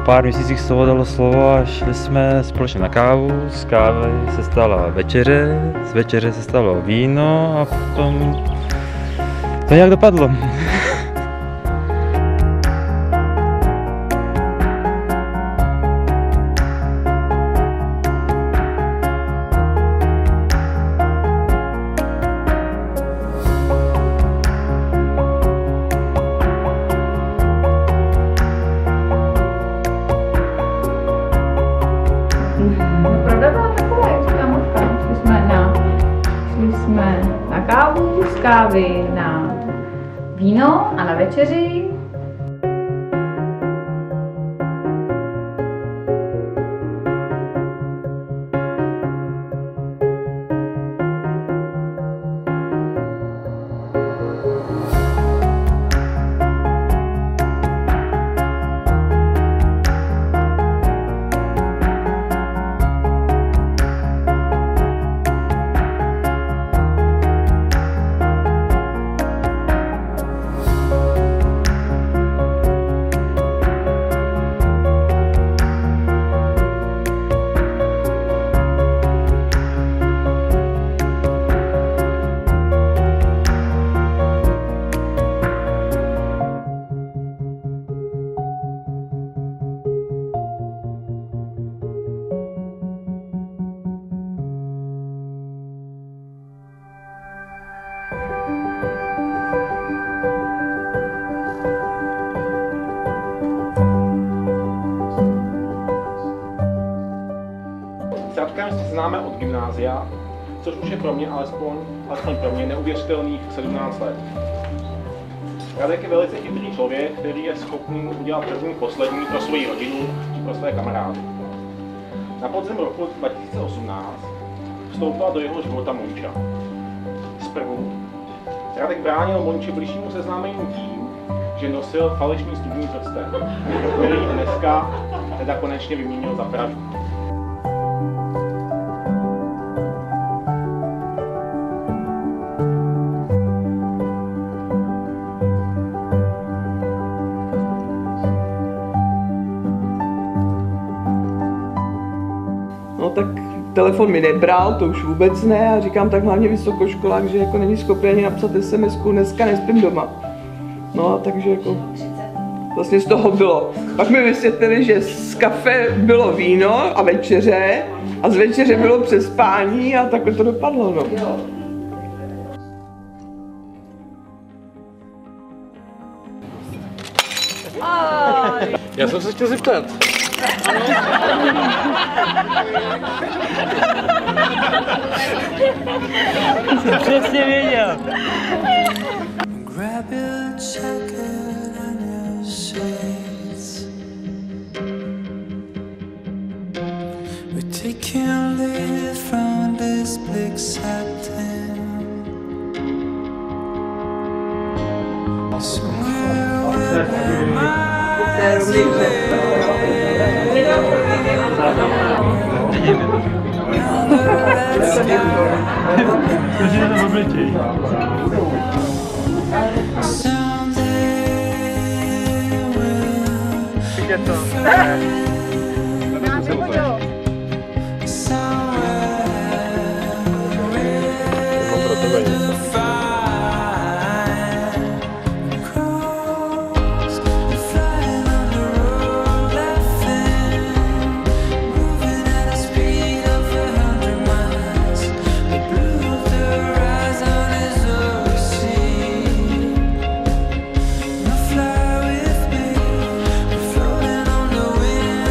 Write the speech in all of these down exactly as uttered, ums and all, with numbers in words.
pár měsících z toho dalo slovo a šli jsme společně na kávu. Z kávy se stala večeře, z večeře se stalo víno a potom to nějak dopadlo. No, pravda byla taková, jak říká matka. Šli jsme na, šli jsme na kávu, z kávy na víno a na večeři. S Radkem se známe od gymnázia, což už je pro mě alespoň, alespoň pro mě neuvěřitelných sedmnáct let. Radek je velice chytrý člověk, který je schopný udělat první poslední pro svoji rodinu či pro své kamarády. Na podzim roku dva tisíce osmnáct vstoupila do jeho života Monča. Zprvu Radek bránil Monči bližšímu seznámení tím, že nosil falešný stupní prsten, který dneska teda konečně vyměnil za pravdu. No tak telefon mi nebral, to už vůbec ne, a říkám tak hlavně vysokoškolák, že jako není schopný ani napsat es em esku, dneska nespím doma. No a takže jako vlastně z toho bylo. Pak mi vysvětlili, že z kafe bylo víno a večeře a z večeře bylo přespání a takhle to dopadlo, no. Já jsem se chtěl zeptat. Jsem přesně věděl. Fly with me, floating on the wind.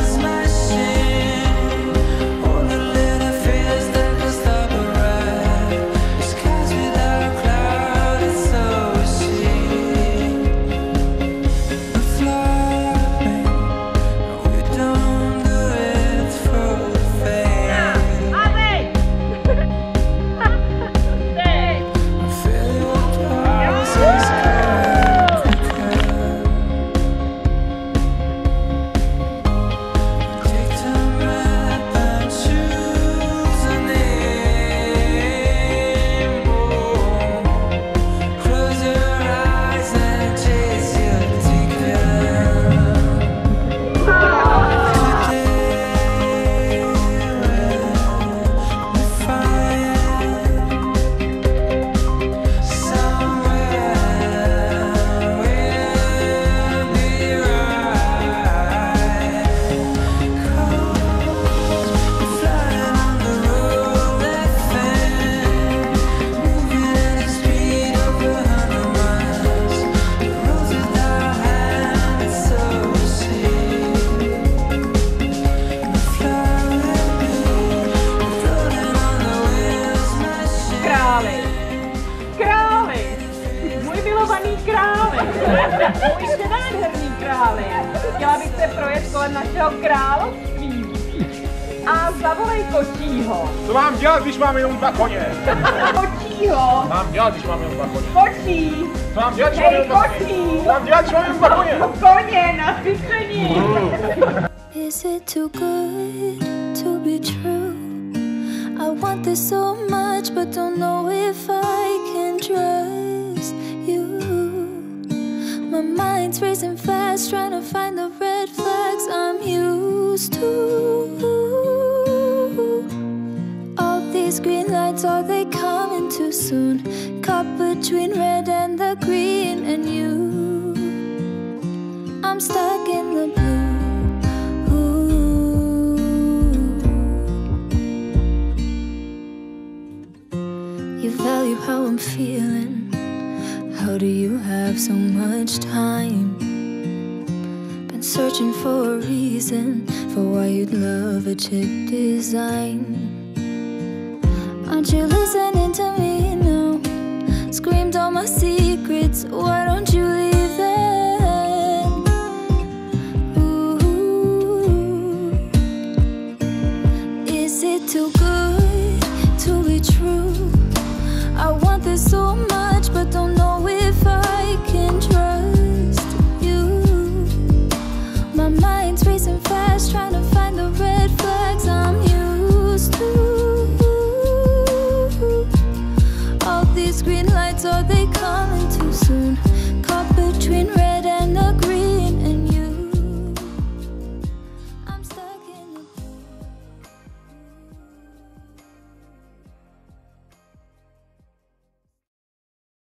kolem našeho království. A zavolej kočího. Co mám dělat, když mám jenom dva koně? Kočího. Co mám dělat, když mám jenom dva koně? Kočí. Co mám dělat, když mám Hej, jenom dva koně? kočí. Co mám dělat, když mám jenom dva koně? Koně na cvičení. Is it too good to be true? I want this so much, but don't know if I can trust you. My mind's racing fast, trying to find the red flags I'm used to. All these green lights, are they coming too soon? Caught between red and the green and you. I'm stuck in the blue. You value how I'm feeling. How do you have so much time? Been searching for a reason for why you'd love a chick design. Aren't you listening to me now? Screamed all my secrets, why don't you leave them? Ooh. Is it too good to be true? I want this so much, but don't know if I can trust you. My mind's racing fast, trying to find the red flags I'm used to. All these green lights, are they coming too soon? Caught between